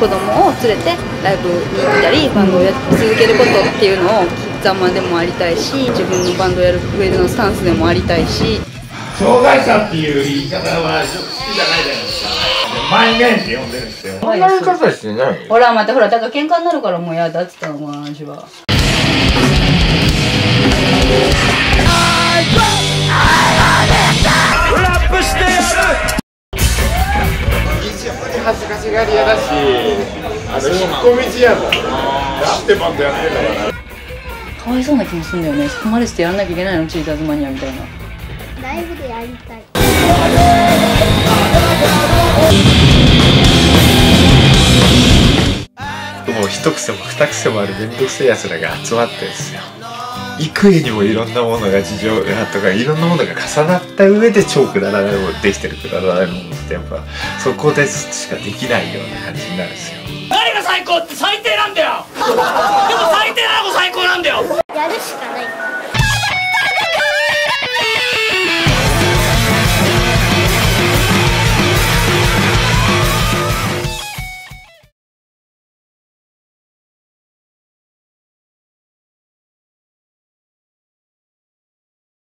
子供を連れてライブに行ったりバンドをやり続けることっていうのをざまでもありたいし、自分のバンドをやる上でのスタンスでもありたいし。 障害者っていう言い方は好きじゃないじゃないですか。前面って呼んでるんですよ。そんな言い方してない。 ほら待って、ほらだから喧嘩になるからもうやだって言ったの私は。 ラップしてやる。非常に恥ずかしがり屋だし、引っ込み思案だ。なんてバンドやってんだから。 かわいそうな気もするんだよね。そこまでしてやんなきゃいけないの、チーターズマニアみたいな。 ライブでやりたい。 もう一癖も二癖もあるめんどくせえやつらが集まってるんですよ。幾重にもいろんなものが事情がとかいろんなものが重なった上で超くだらないものできてるくだらないものってやっぱそこでしかできないような感じになるんですよ。誰が最高って最低なんだよ。でも最低なのが最高なんだよ。 やるしかない。